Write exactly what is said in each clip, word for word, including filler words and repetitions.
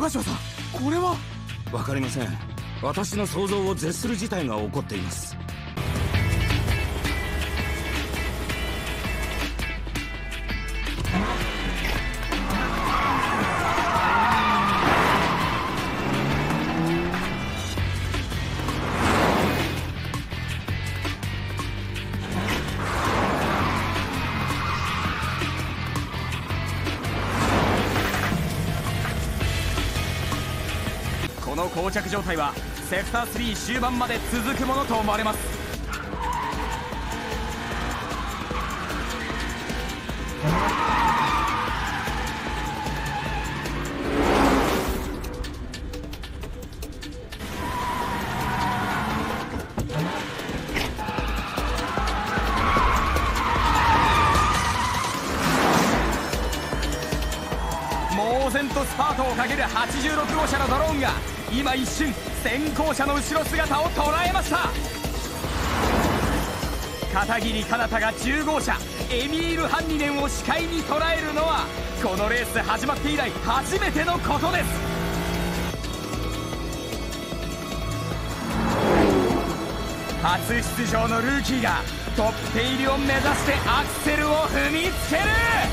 岡島さん、これは。 わかりません。私の想像を絶する事態が起こっています。 この膠着状態はセクタースリー終盤まで続くものと思われます。猛然とスパートをかけるはちじゅうろくごうしゃのドローンが今一瞬先行車の後ろ姿を捉えました。片桐かなたがじゅうごうしゃエミール・ハンニネンを視界に捉えるのはこのレース始まって以来初めてのことです。初出場のルーキーがトップ手入りを目指してアクセルを踏みつける。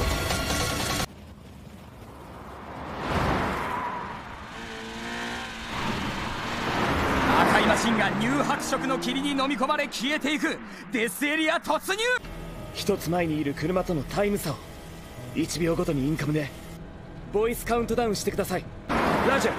赤いマシンが乳白色の霧に飲み込まれ消えていく。デスエリア突入。 一つ前にいる車とのタイム差をいちびょうごとにインカムでボイスカウントダウンしてください。ラジャー。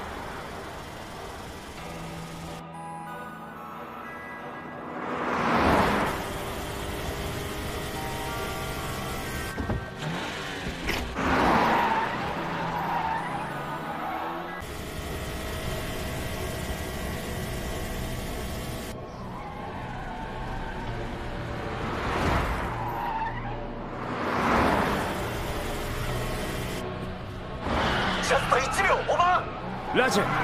ジャストいちびょうオーバー。 ラジャー。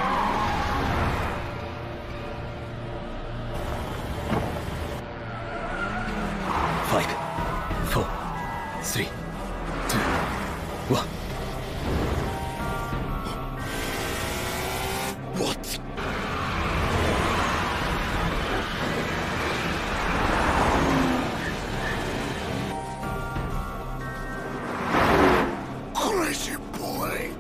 ファイブ、フォー、スリー、ツー、ワン。What？ Crazy boy。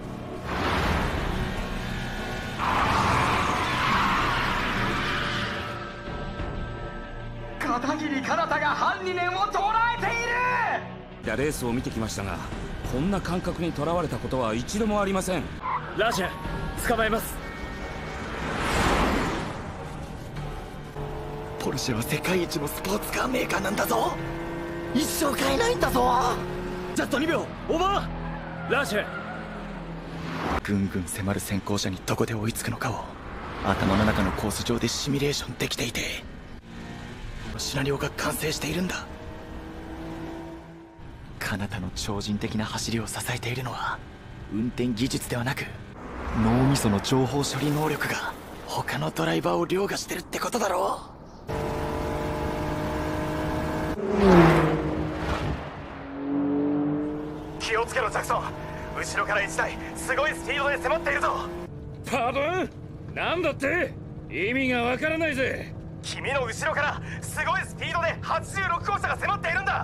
片桐かなたがハンニネンを捉えている。 いやレースを見てきましたが、こんな感覚にとらわれたことは一度もありません。 ラジャー、捕まえます。 ポルシェは世界一のスポーツカーメーカーなんだぞ。一生買えないんだぞ。 ジャストにびょうオーバー。ラジャー。 ぐんぐん迫る先行車にどこで追いつくのかを頭の中のコース上でシミュレーションできていて、シナリオが完成しているんだ。彼方の超人的な走りを支えているのは運転技術ではなく脳みその情報処理能力が他のドライバーを凌駕してるってことだろう。気をつけろジャクソン。後ろからいちだいすごいスピードで迫っているぞ。 パードン？なんだって？意味がわからないぜ。 君の後ろからすごいスピードではちじゅうろくごうしゃが迫っているんだ。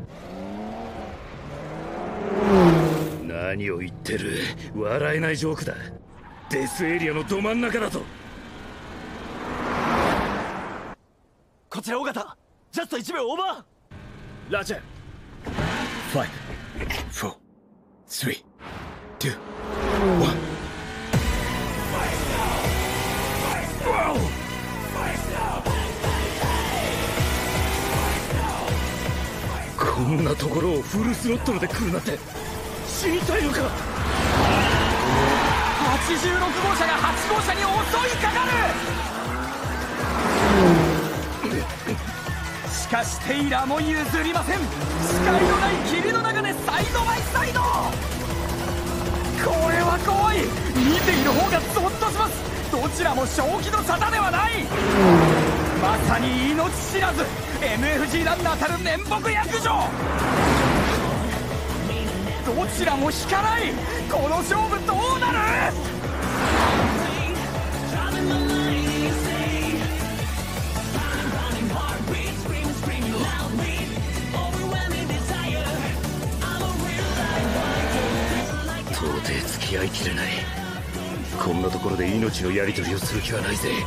何を言ってる。笑えないジョークだ。デスエリアのど真ん中だと。 こちら尾形、ジャストいちびょうオーバー。ラジャー。ファイブ、フォー、スリー、ツー、ワン。こんなところをフルスロットルで来るなんて死にたいのか。 はちじゅうろくごうしゃがはちごうしゃに襲いかかる。しかしテイラーも譲りません。視界のない霧の中でサイドバイサイド。これは怖い。見ている方がゾッとします。どちらも正気の沙汰ではない。まさに命知らず エムエフジー ランナーたる面目躍如。どちらも引かない。この勝負どうなる。 で命のやり取りをする気はないぜ。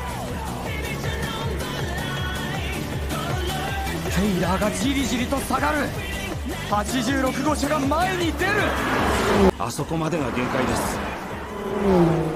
テイラーがじりじりと下がる。はちじゅうろく号車が前に出る。 あそこまでが限界です。